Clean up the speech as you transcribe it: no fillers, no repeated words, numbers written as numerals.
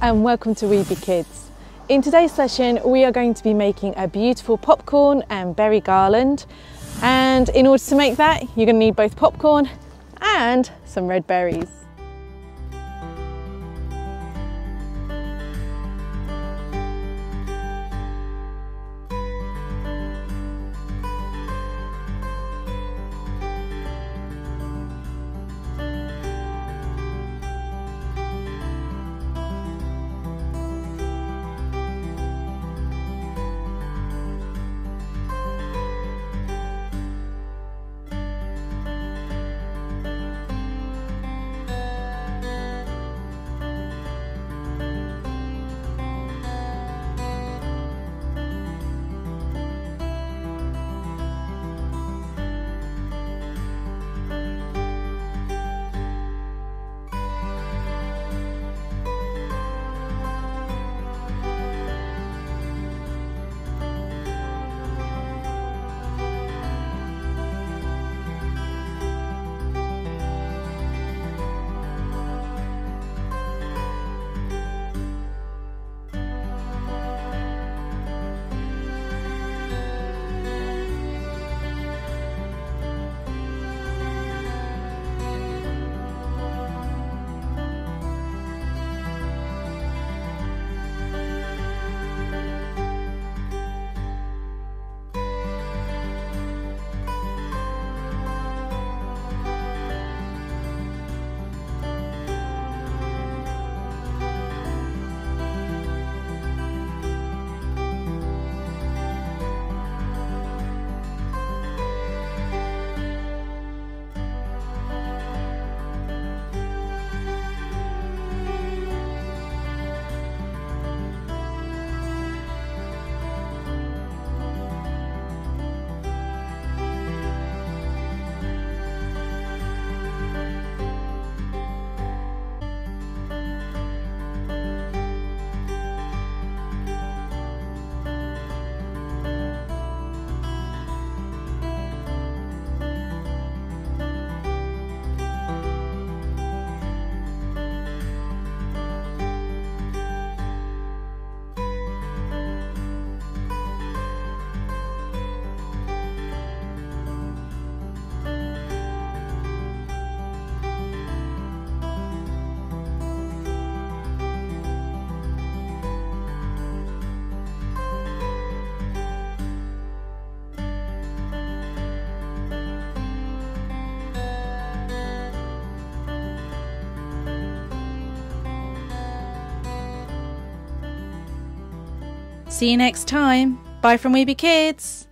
and welcome to Weeby Kids. In today's session we are going to be making a beautiful popcorn and berry garland, and in order to make that you're going to need both popcorn and some red berries. See you next time. Bye from Weeby Kids.